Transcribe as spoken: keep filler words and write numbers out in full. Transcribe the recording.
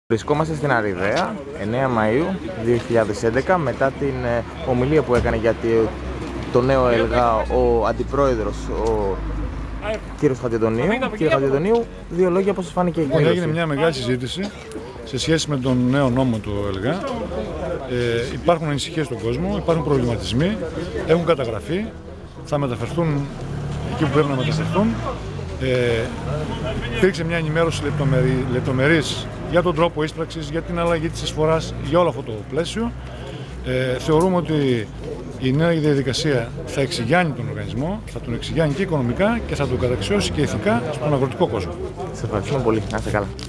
Βρισκόμαστε στην Αριδαία, εννέα Μαΐου δύο χιλιάδες έντεκα, μετά την ε, ομιλία που έκανε για το νέο ΕΛΓΑ ο Αντιπρόεδρος, ο κύριος Χατζηαντονίου. Κύριε Χατζηαντονίου, δύο λόγια πώς σας φάνηκε η εκδήλωση. Έγινε μια μεγάλη συζήτηση σε σχέση με τον νέο νόμο του ΕΛΓΑ. Ε, υπάρχουν ανησυχίες στον κόσμο, υπάρχουν προβληματισμοί, έχουν καταγραφεί, θα μεταφερθούν εκεί που πρέπει να μεταφερθούν. Ε, υπήρξε μια ενημέρωση λεπτομερή, λεπτομερής για τον τρόπο ίσπραξης, για την αλλαγή της εισφοράς, για όλο αυτό το πλαίσιο. Ε, θεωρούμε ότι η νέα διαδικασία θα εξηγιάνει τον οργανισμό, θα τον εξηγιάνει και οικονομικά και θα τον καταξιώσει και ηθικά στον αγροτικό κόσμο. Σας ευχαριστούμε πολύ. Να είστε καλά.